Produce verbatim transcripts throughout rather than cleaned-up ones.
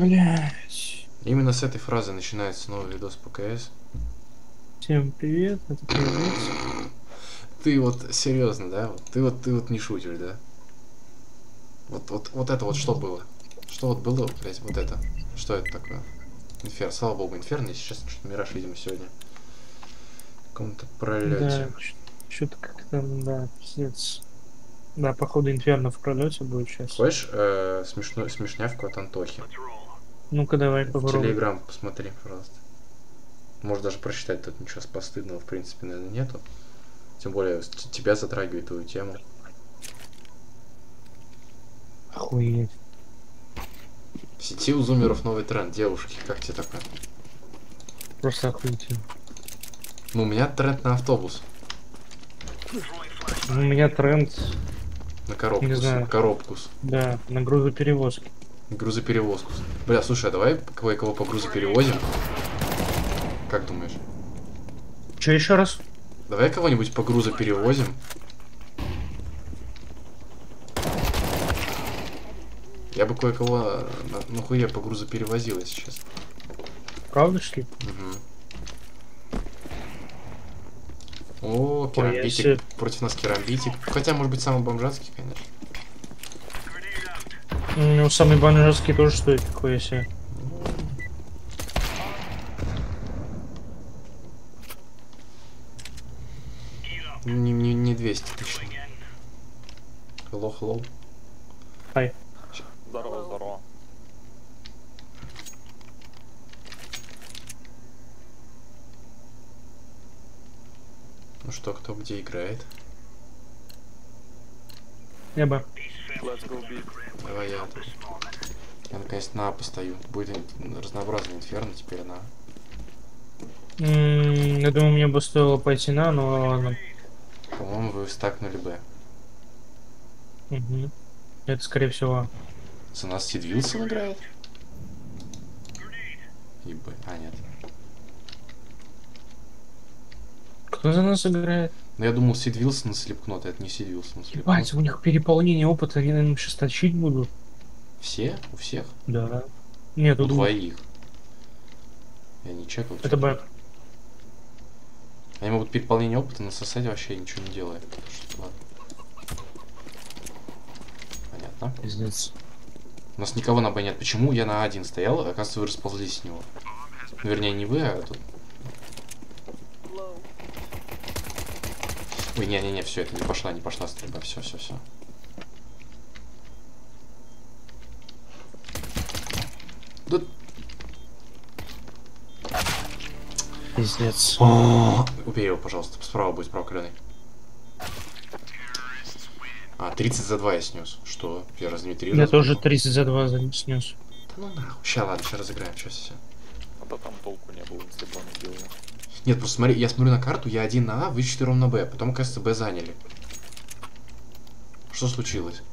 Блять. Именно с этой фразы начинается новый видос по КС. Всем привет, это привет. Ты вот серьезно, да? Вот Ты вот ты вот не шутишь, да? Вот, вот, вот это вот что было? Что вот было, блять, вот это? Что это такое? Инфер, слава богу, Инферно, и сейчас что-то Мираж, видимо, сегодня в каком-то пролете. Да, что-то как-то, да, пиздец. Да, походу Инферно в пролете будет сейчас. Хочешь э, смешную смешнявку от Антохи? Ну-ка давай В попробуй. Телеграм посмотри, пожалуйста. Можешь даже прочитать, тут ничего постыдного, в принципе, наверное, нету. Тем более, тебя затрагивает твою тему. Охуеть. В сети у зумеров новый тренд. Девушки, как тебе такое? Просто охуительно. Ну, у меня тренд на автобус. Ну, у меня тренд, На не коробкус. знаю, Коробкус. да, на грузоперевозки. Грузоперевозку. Бля, слушай, а давай кое-кого по грузу перевозим? Как думаешь? Че еще раз? Давай кого-нибудь по грузу перевозим. Я бы кое-кого на, на хуе по грузу перевозил, если честно. Правда, что ли? Угу. О, керамбитик. Ой, Против нас керамбитик. Хотя, может быть, самый бомжатский, конечно. Ну, самый бомжатский тоже стоит, какой себе. Не, не, не двести тысяч. Hello, hello. Ай. Здорово, здорово. Ну что, кто где играет? Я бы. Let's go big. Давай я тут. Я наконец на А постою. Будет разнообразный инферно теперь на. М, Я думаю, мне бы стоило пойти на, но ладно. По-моему, вы стакнули Б. Угу. Это, скорее всего. За нас Сид Вилсон играет? И Б. А, нет. Кто за нас играет? Ну я думал, Сид Вилсон слепкнот, это не Сид Вилсон Ебать, слепкнот. у них переполнение опыта, они, наверное, сейчас точить будут. Все? У всех? Да. Нет, У у двух. двоих. Я не чекал. Это Б. Они могут переполнение опыта насосать вообще ничего не делая. Что, ладно. Понятно. Пиздец. У нас никого на Б нет. Почему я на один стоял, а оказывается, вы расползлись с него? Ну, вернее, не вы, а тут... Ой, не-не-не, все, это не пошла, не пошла стрельба. Все, все, все. Да... Пиздец. Убей его, пожалуйста. Справа будет, справа каленый. А, тридцать за два я снес. Что? Я разве не три Я раза тоже попал? тридцать за два снес. Да ну нахуй. Сейчас, ладно, сейчас разыграем, сейчас все. А то там толку не было, если бы он убил его. Нет, просто смотри, я смотрю на карту, я один на А, вы четвером на Б. Потом, кажется, Б заняли. Что случилось?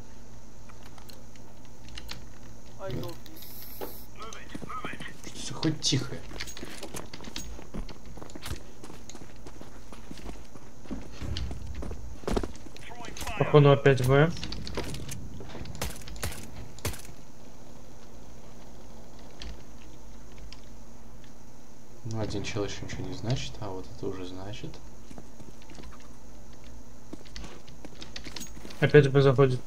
Что хоть тихо. Походу опять В. Ну, один чел еще ничего не значит, а вот это уже значит. Опять Б заходит.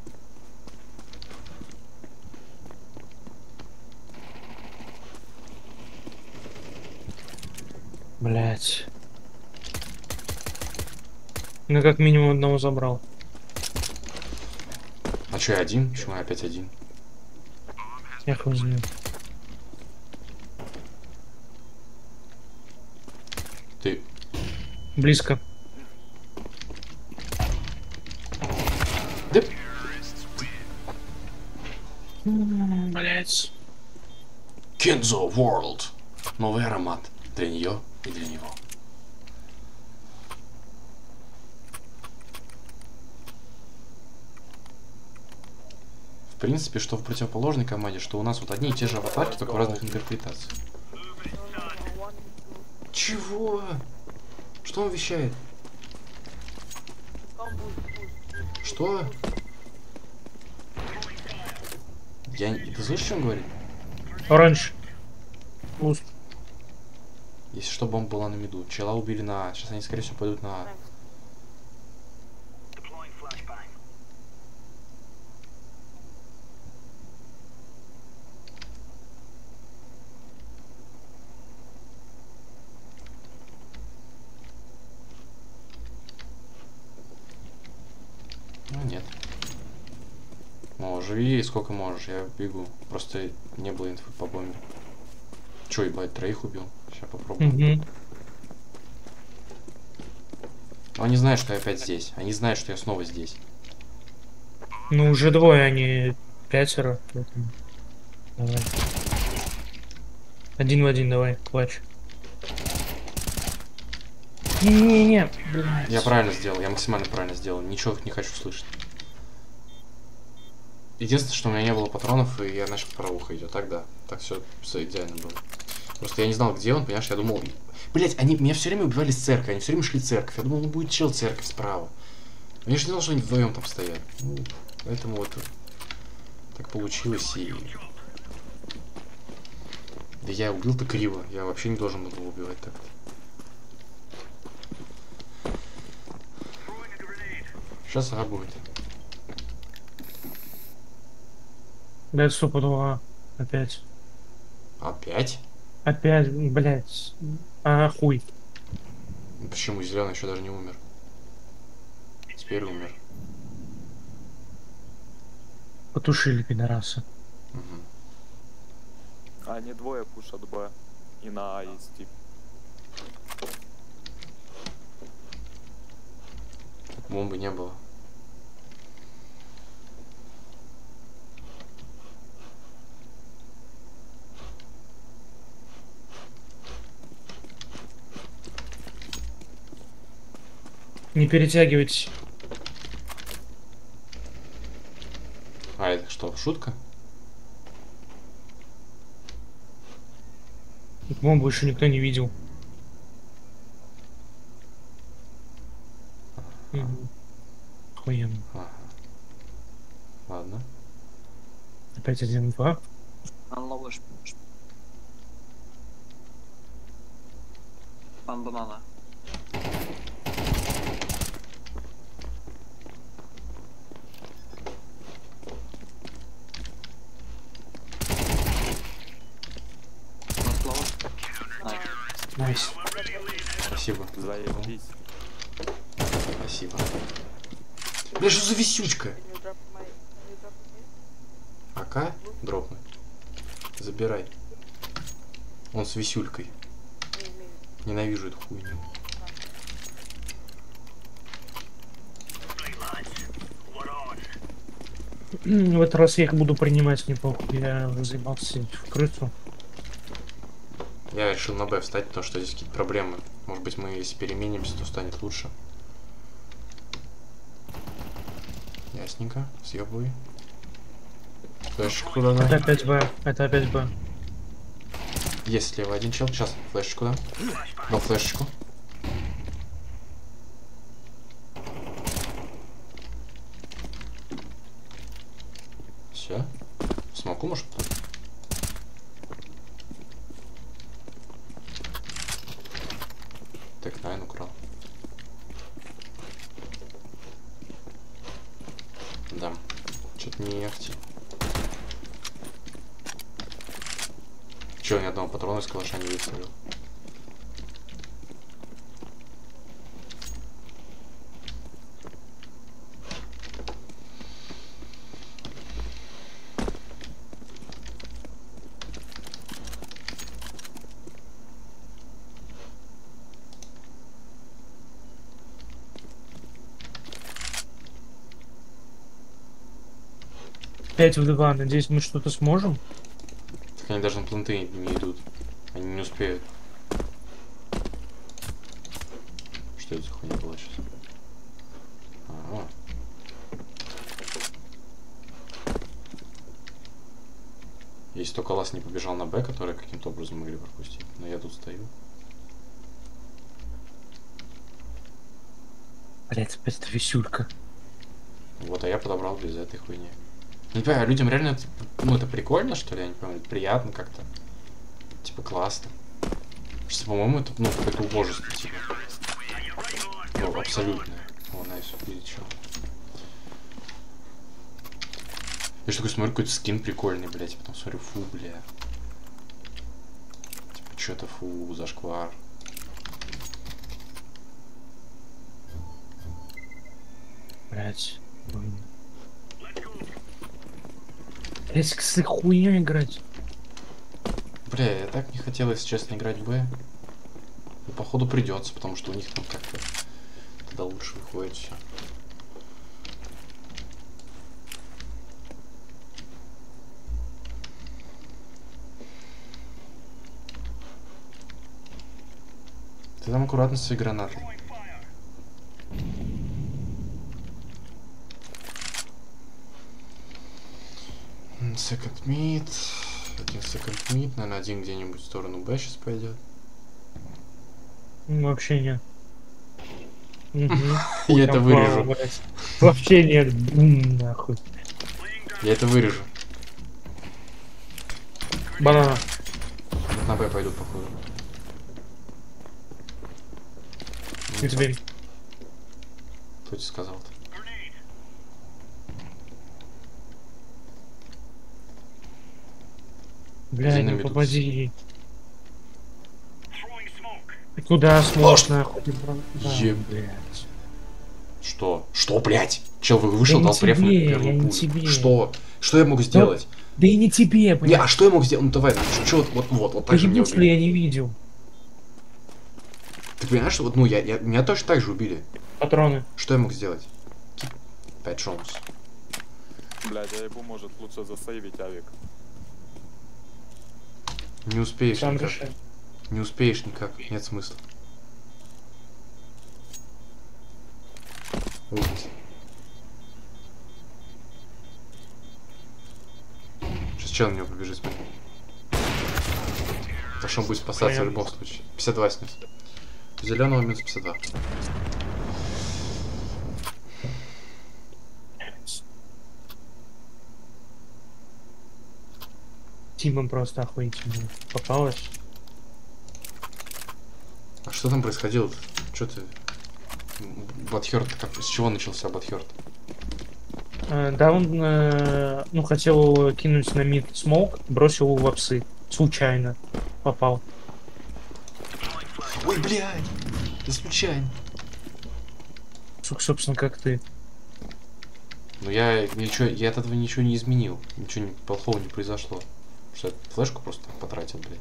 Блять. Ну как минимум одного забрал. А что, я один? Почему я опять один? Я хуй знаю. Ты... Близко. Да... Блять. Kenzo World. Новый аромат. Для нее и для него. В принципе, что в противоположной команде, что у нас вот одни и те же аватарки, только в разных интерпретациях. Чего? Что он вещает? Что? Я... Ты слышишь, что он говорит? Оранж. Пуст. Если что, бомба была на миду. Чела убили на А. Сейчас они, скорее всего, пойдут на А. Ну, нет. О, живи сколько можешь, я бегу. Просто не было инфы по бомбе. Чё, ебать, троих убил? Сейчас попробуем. Угу. Но они знают, что я опять здесь. Они знают, что я снова здесь. Ну, уже двое, они пятеро. Поэтому... Давай. Один в один, давай, клатч. Не-не-не, блядь. Я правильно сделал, я максимально правильно сделал. Ничего не хочу слышать. Единственное, что у меня не было патронов, и я начал проухать. А так да. Так все, все идеально было. Просто я не знал, где он, понимаешь, я думал. Блять, они меня все время убивали с церкви, они все время шли в церковь. Я думал, ну будет чел церковь справа. Я же не знал, что они вдвоем там стоят. Ну, поэтому вот так получилось, и. Да я убил-то криво. Я вообще не должен был его убивать так-то. Сейчас А будет. Да, это стопудово. Опять. Опять? Опять, блядь. А, хуй. Почему зеленый еще даже не умер? Теперь умер. Потушили пидорасы. Угу. Они двое пушат Б. И на А есть тип. Бомбы не было. Не перетягивайтесь. А это что, шутка? Бомбу еще никто не видел. Угу. Охуенно. Ага. Ладно. Опять один-два. Unlock. Пан банана. Найс. Спасибо. Заебись. Спасибо. Бля, что за висючка? АК? Дропнуть. Забирай. Он с висюлькой. Ненавижу эту хуйню. В этот раз я их буду принимать, не похуй. Я уже заебался в крысу. Я решил на Б встать, потому что здесь какие-то проблемы. Может быть, мы, если переменимся, то станет лучше. Ясненько. Съебывай. Флешечку куда Это надо? опять Б. Это опять Б. Есть слева один чел. Сейчас флешечку дам. Дал флешечку. Все. Смоку, может? Так, найн украл. Да. Что-то не ахти. Чего, ни одного патрона из калаша не выстрелил? пять в два. Надеюсь, мы что-то сможем. Так они даже на планты не идут. Они не успеют. Что это за хуйня была сейчас? Ага. Если только Лас не побежал на Б, который каким-то образом могли пропустить. Но я тут стою. Блять, опять эта висюлька. Вот, а я подобрал без этой хуйни. Не понимаю, людям реально, это, ну, это прикольно, что ли? Я не понимаю, это приятно как-то. Типа, классно. Что, по-моему, это, ну, какое-то убожество, типа. Ну, абсолютное. О, найс, видите, что. Я же такой смотрю, какой-то скин прикольный, блядь, потом смотрю, фу, бля. Типа, что-то фу, зашквар. Блять. Блять, с этой хуйней играть. Бля, я так не хотел, если честно, играть в Б. Но походу придется, потому что у них там как-то тогда лучше выходит все. Ты там аккуратно с своей гранатой. Second mid. Один second mid. Наверное, один где-нибудь в сторону Б сейчас пойдет. Ну, вообще нет. Мгм. Я это Там вырежу. плавал, блядь. Вообще нет. М, Нахуй. Я это вырежу. Банана. На Б пойдут, походу. И дверь. Кто тебе сказал-то? Блядь, Иди на ну медуз. попади. Ты куда смог, нахуй? Ты про- Да, Еб- блядь. Что? Что, блядь? Чел, вы вышел, не дал преф на тебе, я первую не пулю. тебе. Что? Что я могу сделать? Да и не тебе, Не, блядь. а что я мог сделать? Ну давай, ну, что, вот, вот, вот, вот так же меня Почему, что я убили. не видел? Ты понимаешь, что вот, ну, я, я, меня точно так же убили. Патроны. Что я мог сделать? Пять шонс. Блядь, я ебу, может лучше засейвить авик. Не успеешь Сам никак. решай. Не успеешь никак, нет смысла. Ужас. Сейчас чел на него побежит. Смотри. Так что он будет спасаться в Понятно. любом случае. пятьдесят два снес. Зеленого минус пятьдесят два. Тимом просто охуительно попалась. А что там происходило-то? Что ты... Батхёрд, как... с чего начался Батхёрд? Э, Да, он, э, ну, хотел кинуть на мид смоук, бросил его в апсы. Случайно попал. Ой, блядь! Да случайно. Су- Собственно, как ты. Но я ничего, я от этого ничего не изменил. Ничего не, плохого не произошло. Потому что я флешку просто так потратил, блядь.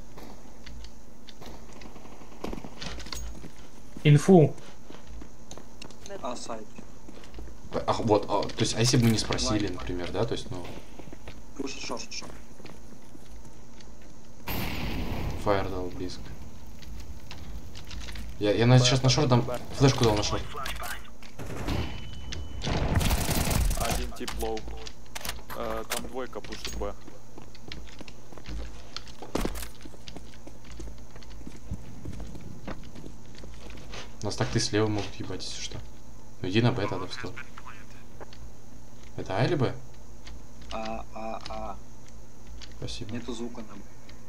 Инфу. А, сайт. А, вот, а, то есть, а если бы мы не спросили, например, да, то есть, ну, Пусть шорт, шорт. фаер дал близко. Я, я на, сейчас на шорт дам, флешку дал на шорт. Один тип лоу. Э, там двойка пушит Б. Нас так ты слева могут ебать, если что. Ну иди на Б тогда в стол. Это А или Б? А, а, а. Спасибо. Нету звука нам.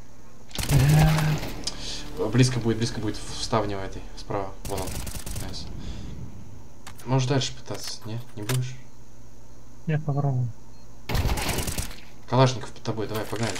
Близко будет, близко будет в ставне в этой, справа. Вон он. Найс. Можешь дальше пытаться, не? Не будешь? Я попробую. Калашников под тобой, давай, погнали.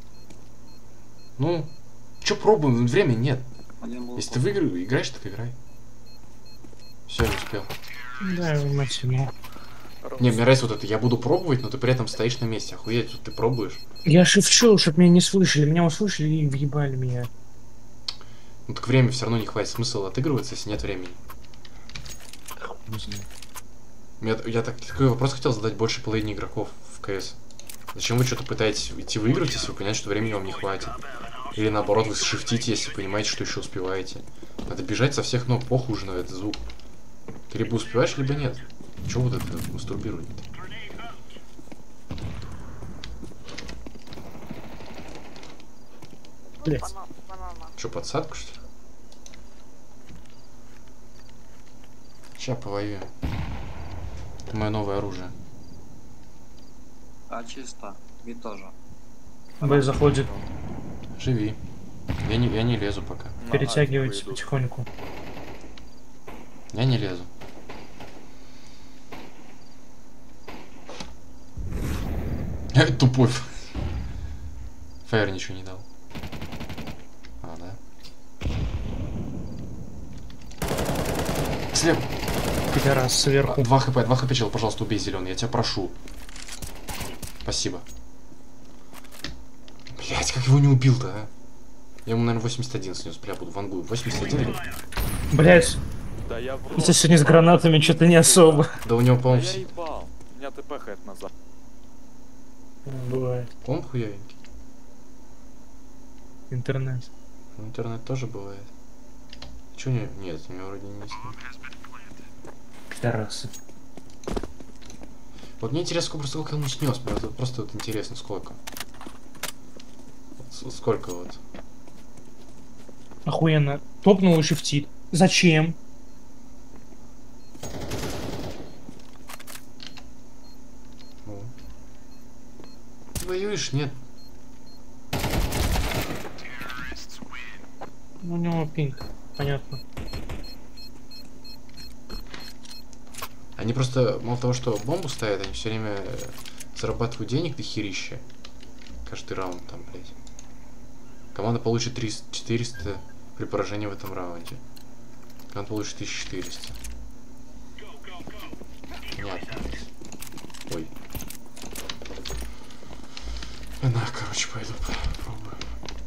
Ну, чё пробуем? Времени нет. Один был. Если ты выиграешь, играешь, так играй. Все, не успел. Да, мать его. Не, мне нравится вот это, я буду пробовать, но ты при этом стоишь на месте. Охуеть, тут ты пробуешь. Я шепчу, чтоб меня не слышали. Меня услышали и въебали меня. Ну так времени все равно не хватит. Смысл отыгрываться, если нет времени. Не знаю. Я, я так, такой вопрос хотел задать больше половине игроков в КС. Зачем вы что-то пытаетесь идти выиграть, если вы понимаете, что времени вам не хватит? Или наоборот, вы шифтите, если понимаете, что еще успеваете. Надо бежать со всех ног, похуй уже на этот звук. Ты либо успеваешь, либо нет. Чего вот это мастурбировать-то? Блять. Че, подсадку, что ли? Сейчас повоюем. Это мое новое оружие. А чисто. Мид тоже. Б заходит. Живи. Я не, я не лезу пока. На Перетягивайтесь альфу идут. потихоньку. Я не лезу. Ай, тупой. Фаер ничего не дал. А, да? Слева. Пидорас сверху. Два хп, два хп, чел, пожалуйста, убей зеленый, я тебя прошу. Спасибо. Блять, как его не убил-то, а? Я ему, наверное, восемьдесят один снес. Бля, буду вангую. восемьдесят один? Блять, Да я в у рот. тебя сегодня с гранатами что-то не особо. Да у него, Да по-моему, я все... ебал. Меня ТП хэт назад. Бывает. Комп хуявенький. Интернет. Ну, интернет тоже бывает. Чё не... Нет, у него вроде не с ним. Пидорасы. Вот мне интересно, сколько, просто сколько ему снес. Мне вот просто вот интересно, сколько. Вот с- сколько вот. Охуенно. Топнул и шифтит. Зачем? Ну. Ты воюешь? Нет. Ну, у него пинг. Понятно. Они просто, мало того, что бомбу ставят, они все время э, зарабатывают денег до херища. Каждый раунд там, блядь. Команда получит триста четыреста при поражении в этом раунде. Команда получит тысяча четыреста. Понятно. Ой. На, короче, пойду попробую.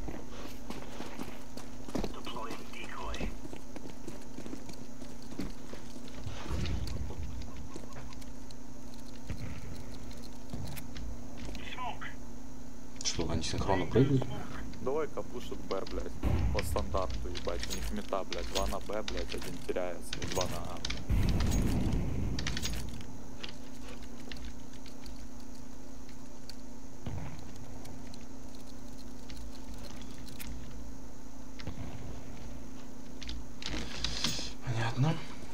Что, они синхронно прыгают? Давай-ка пушит Б, блядь. По стандарту, ебать. У них мета, блядь. Два на Б, блядь. Один теряется. И два на А. Понятно.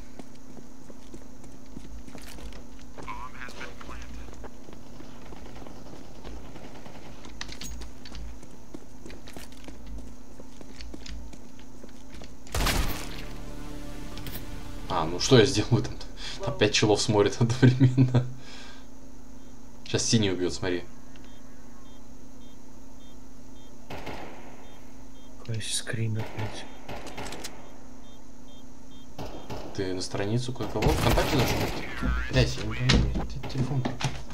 А, ну что я сделаю там? Там пять челов смотрят одновременно. Сейчас синий убьет, смотри. Какой скример, блядь. Ты на страницу кое-кого ВКонтакте зашел? Блять, я не понимаю, телефон.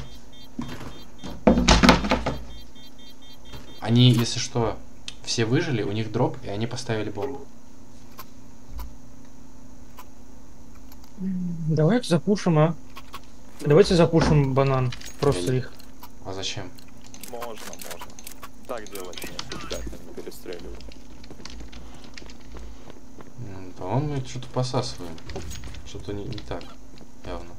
Они, если что, все выжили, у них дроп, и они поставили бомбу. Давайте запушим, а? Давайте запушим банан. Просто Я- их. А зачем? Можно, можно. Так делать не блядь, они перестреливают. М, По-моему, это что-то посасываем. Что-то не, не так, явно.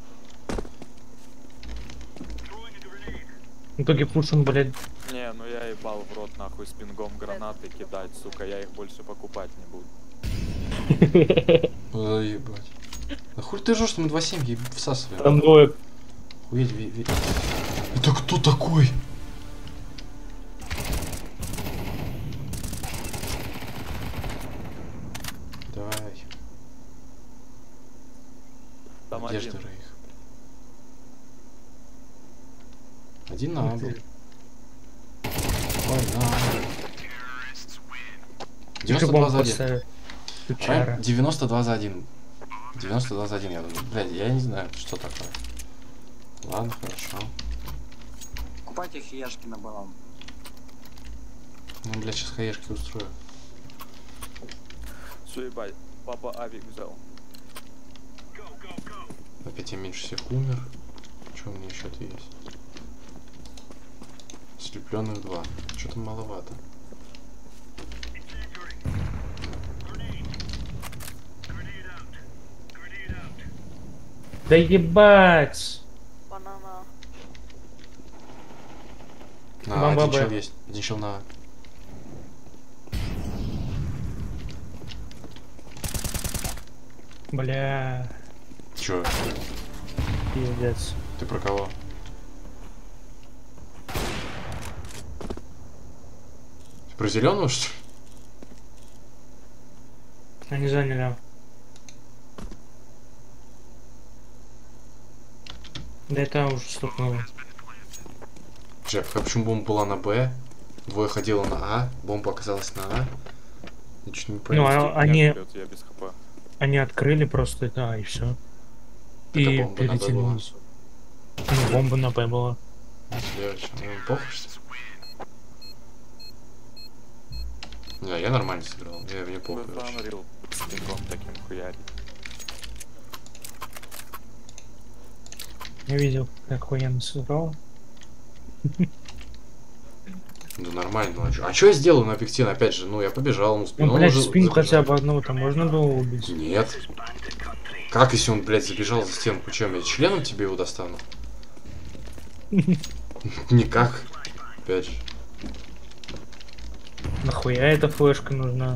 В итоге пушим, блядь. Не, ну я ебал в рот нахуй с пингом гранаты кидать, сука, я их больше покупать не буду. Заебать. Да хуй ты жжешь, что мы два семь ей всасываем. Там двое. Увидь, ви- ви- Это кто такой? Давай. Там Где один. ж их? Один на А был. Ой, на А. девяносто два за один. Прайм девяносто два за один. девяносто два за один, я думаю. Блядь, я не знаю, что такое. Ладно, хорошо. Купайте хияшки на баллон. Ну, блядь, сейчас хаешки устрою. Все, ебать, папа авик взял. Опять я меньше всех умер. Что у меня еще-то есть? Слепленных два. Что-то маловато. Да ебать! Банана. На, Бомба один Б. чел есть. Один чел на А. Бля, Чё? пиздец. Ты про кого? Про зеленого, что ли? Они заняли. Да это уже стукнуло. Джефф, а почему бомба была на Б? Двое ходило на А, бомба оказалась на А. Ничего не Ну, понял. а, они, Я без хп. они открыли просто это, а, и все. Это И бомба на Б перетянули была. вниз. Ну, бомба на Б была. Следующий. Ну, похуй, что ли? Не, я нормально сыграл. Я мне похуй вообще. Unreal с пингом таким хуярить. Я видел, как охуенно сыграл. Да нормально, ну а чё? А что я сделал на объективе? Опять же, ну я побежал, ему в спину. Ну, он блядь, уже спину забежал. хотя бы одного-то можно было убить. Нет. Как, если он, блядь, забежал за стенку? Чем я членом тебе его достану? Никак. Опять же. Нахуя эта флешка нужна?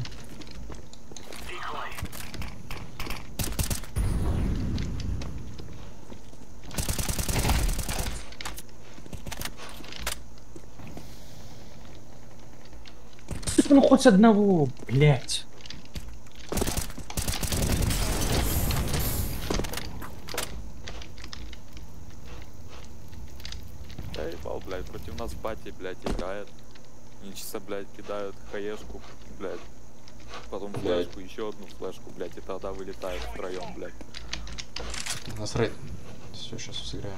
Ну хоть одного, блять. Я ебал, блядь, против нас бати, блядь, играет. Они чисто, блядь, кидают хаешку, блядь. Потом флешку, еще одну флешку, блядь, и тогда вылетает втроем, блядь. Насрать. Все, сейчас сыграем.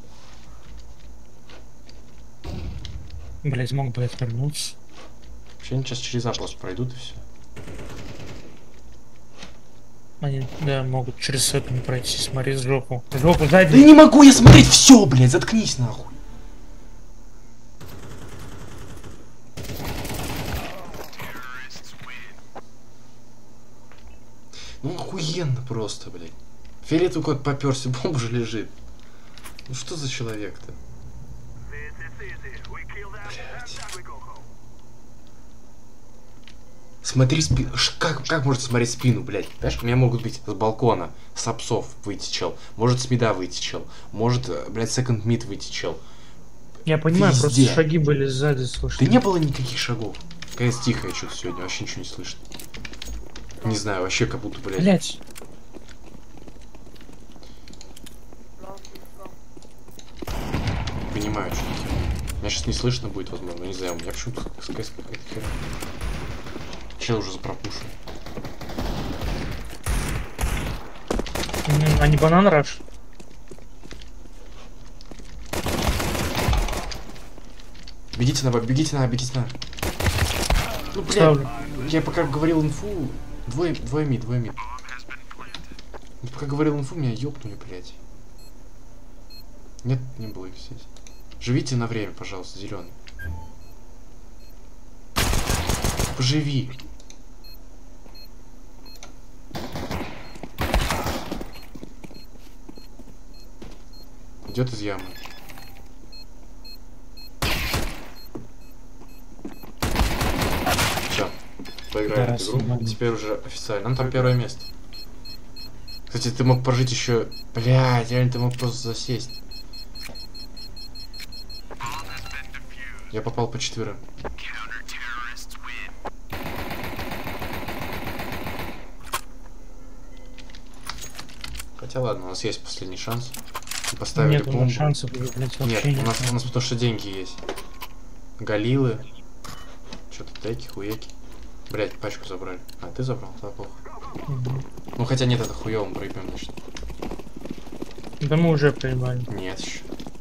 Блять, мог бы отвернуться. Вообще они сейчас через А просто пройдут и все. Они, да, могут через секунд пройти. Смотри, жопу. Жопу Да сзади. не могу я смотреть все, блядь, заткнись нахуй. Ну охуенно просто, блядь. Фиолетовый кот попёрся, бомба же лежит. Ну что за человек-то? Смотри спину. Как, как может смотреть спину, блядь? Понимаешь, у меня могут быть с балкона, с апсов выйти чел. Может с мида выйти чел. Может, блядь, секонд мид выйти чел. Я понимаю, Везде. просто шаги были сзади слышны. Да не было никаких шагов. Какая тихая что-то сегодня, вообще ничего не слышно. Не знаю, вообще как будто, блядь. Блять. Понимаю, что меня сейчас не слышно будет, возможно, не знаю, у меня почему-то СКС какая-то херня. Чел уже запропушил. М, Они банан раш. Бегите на, бегите на, бегите на. Ну, блядь, Ставлю. я пока говорил инфу, двое, двое мид, двое мид. Я пока говорил инфу, меня ёбнули, блядь. Нет, не было их здесь. Живите на время, пожалуйста, зеленый. Поживи. Идет из ямы. Все, поиграем Да, в игру. снимаем. Теперь уже официально. Нам там первое место. Кстати, ты мог прожить еще. Блядь, реально ты мог просто засесть. Я попал по четверым. Хотя ладно, у нас есть последний шанс. Мы поставили Нет, у бомбу. нас шансов, блять, Нет, вообще у нет. нас, у нас потому что деньги есть. Галилы. Что-то теки, хуеки. Блять, пачку забрали. А, ты забрал? Да, плохо. Мгм. Ну хотя нет, это хуёво, мы проебем, значит. Да мы уже проебали. Нет еще.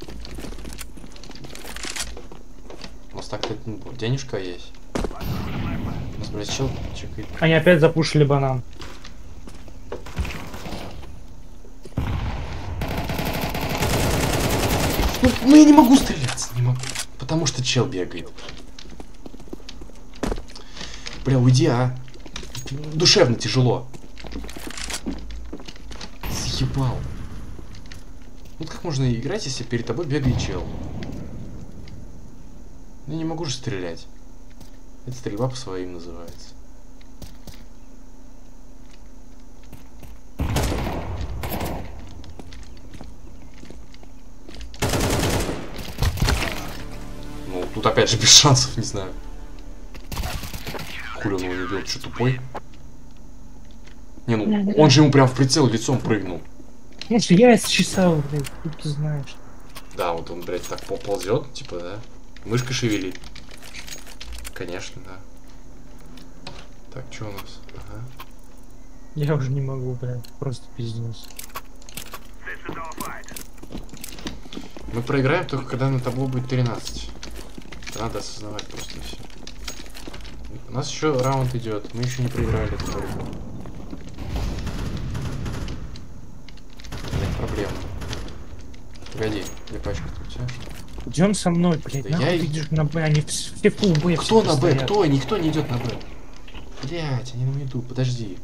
У нас так-то ну, денежка есть. У нас, блядь, чел чекает. Они опять запушили банан. Ну, ну я не могу стреляться, не могу. Потому что чел бегает. Бля, уйди, а. Душевно тяжело. Заебал. Вот как можно играть, если перед тобой бегает чел? Я не могу же стрелять. Это стрельба по своим называется. Ну, тут опять же без шансов, не знаю. Хули он его не убил, что тупой? Не, ну он же ему прям в прицел лицом прыгнул. Слушай, я чесал, блядь, тут ты знаешь. Да, вот он, блядь, так ползет, типа, да? Мышкой шевелит. Конечно, да. Так, что у нас? Ага. Я уже не могу, блядь, просто пиздец. Мы проиграем только когда на табло будет тринадцать. Надо осознавать просто все. У нас еще раунд идет, мы еще не проиграли эту борьбу. Нет проблем. Погоди, где пачка тут, все? Идем со мной, блядь, Да нахуй я ты и- идешь на Б, они все в пул Б. Кто все на Б? стоят. Кто? Никто не идет на Б. Блять, они на миду, подожди.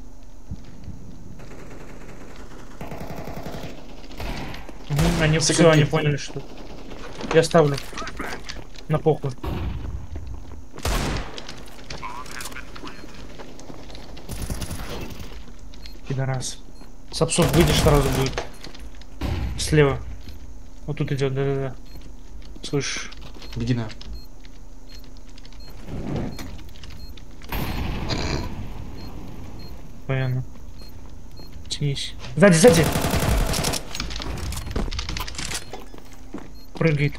Мгм, они все, Секунд они пик. поняли, что... Я ставлю. На похуй. Пидорас. Сапсов выйдешь, сразу будет. Слева. Вот тут идет, да-да-да. Слышь. Беги на. Понятно. Тянись. Сзади, сзади! Прыгает.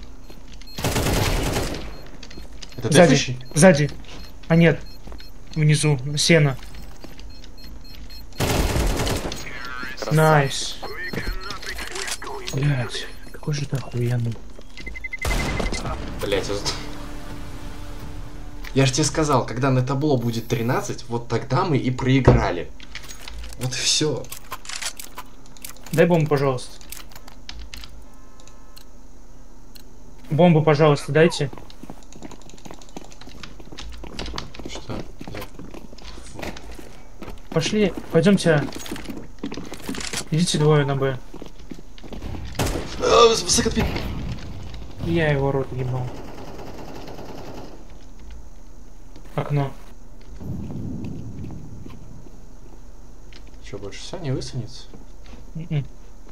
Это Сзади, дефущий? сзади. А нет. Внизу, сено. Найс. Блять, какой же ты охуенный. Блять, я... за- я же тебе сказал, когда на табло будет тринадцать, вот тогда мы и проиграли. Вот и все. Дай бомбу, пожалуйста. Бомбу, пожалуйста, дайте. Что? Я... Пошли, пойдемте. Идите двое на Б. А, высокотпит. Я его рот ебал. Окно. Че, больше все не высунется? М-м.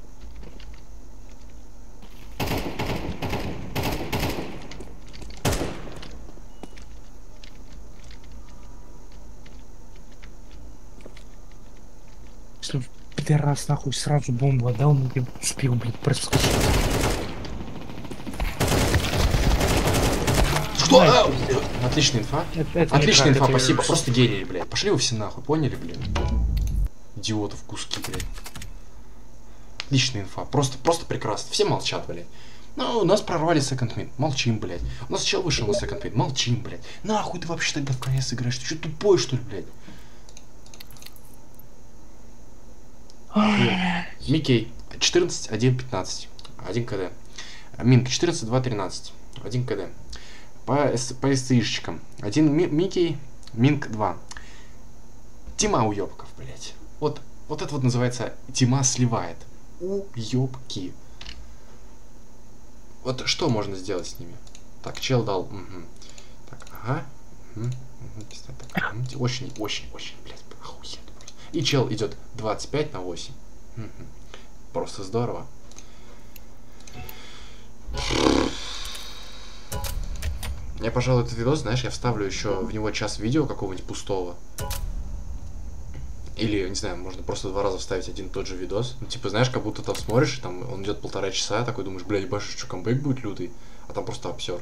Если пидорас нахуй сразу бомбу отдал, он не успел, блядь, проскочить. Что? Ай, А, пиздец. отличная инфа. Это- это не Отличная как, инфа, это спасибо. вирус. Просто гении, блядь. Пошли вы все нахуй, поняли, блядь? Идиотов куски, блядь. Отличная инфа. Просто, просто прекрасно. Все молчат, блядь. Ну, у нас прорвали секонд мид. Молчим, блядь. У нас чел вышел на секонд мид. Молчим, блядь. Нахуй ты вообще тогда в конец играешь? Ты что, тупой, что ли, блядь? Микей. четырнадцать, один, пятнадцать. один КД. Минк. четырнадцать, два, тринадцать. один КД. По, эс- по СЦИшечкам. один Ми- Микей. Минк два. Тима уёбков, блядь. Вот, вот это вот называется Тима сливает. Уёбки. Вот что можно сделать с ними? Так, чел дал. Угу. Так, ага. Угу. Угу. Так, угу. Очень, очень, очень, блядь, охуенно просто. И чел идет двадцать пять на восемь. Угу. Просто здорово. Я, пожалуй, этот видос, знаешь, я вставлю еще в него час видео какого-нибудь пустого. Или, не знаю, можно просто два раза вставить один и тот же видос. Ну, типа, знаешь, как будто там смотришь, там он идет полтора часа, такой думаешь, блядь, башь, что, камбэк будет лютый? А там просто обсер.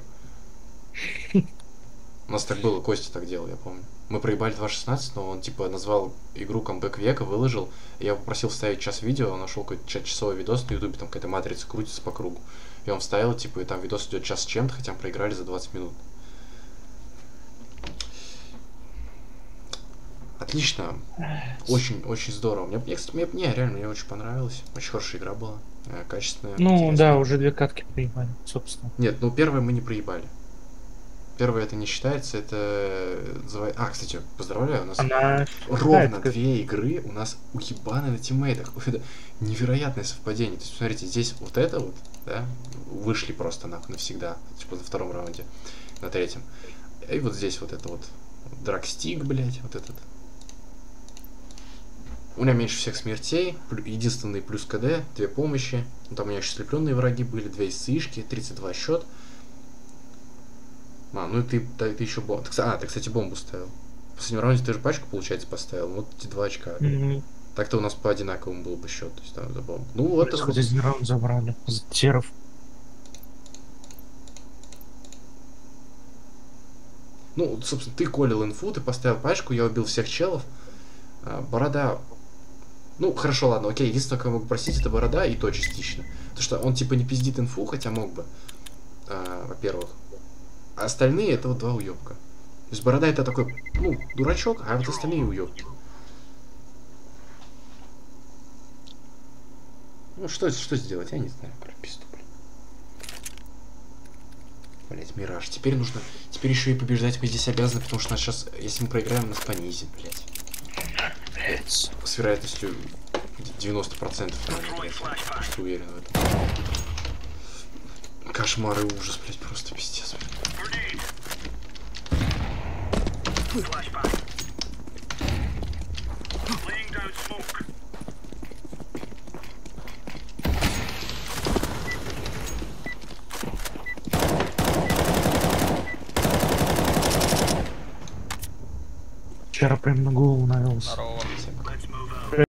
У нас так было, Костя так делал, я помню. Мы проебали два шестнадцать, но он, типа, назвал игру камбэк века, выложил. И я попросил вставить час видео, он нашел какой-то часовой видос на ютубе, там какая-то матрица крутится по кругу. И он вставил, типа, и там видос идет час с чем-то, хотя мы проиграли за двадцать минут. Отлично. Очень, очень здорово. Мне, мне, кстати, мне, мне реально мне очень понравилось. Очень хорошая игра была. Э, качественная. Ну интересная. да, уже две катки проебали, собственно. Нет, ну первое мы не проебали. Первое это не считается, это... называет- А, кстати, поздравляю, у нас Она... ровно это- две игры у нас уебаны на тиммейтах. Это невероятное совпадение. То есть, смотрите, здесь вот это вот, да, вышли просто нахуй навсегда. Типа на втором раунде, на третьем. И вот здесь вот это вот. Драгстик, блядь, вот этот. У меня меньше всех смертей, плю- единственный плюс КД, две помощи. Ну, там у меня еще слепленные враги были, две СЦИшки, тридцать два счет. А, ну и ты, да, ты еще бомбу. А, ты, кстати, бомбу ставил. В последнем раунде ты же пачку, получается, поставил. Вот эти два очка. Мгм. Так-то у нас по одинаковому был бы счет. То есть, там, забыл. Ну, вот это Хоть один раунд забрали. За теров. Ну, собственно, ты колил инфу, ты поставил пачку, я убил всех челов. А, Борода... Ну, хорошо, ладно, окей, единственное, кого я могу просить, это Борода, и то частично. Потому что он, типа, не пиздит инфу, хотя мог бы, а, во-первых. А остальные, это вот два уёбка. То есть Борода это такой, ну, дурачок, а вот остальные уёбки. Ну, что, что сделать, я не знаю, пизду, блин. Блять, Мираж. Теперь нужно... Теперь еще и побеждать мы здесь обязаны, потому что нас сейчас, если мы проиграем, нас понизит, блять. Блять. С вероятностью девяносто процентов, наверное, блядь. Что уверен в этом. Кошмар и ужас, блять, просто пиздец, блядь. Вчера прям на голову навелся. Здорово.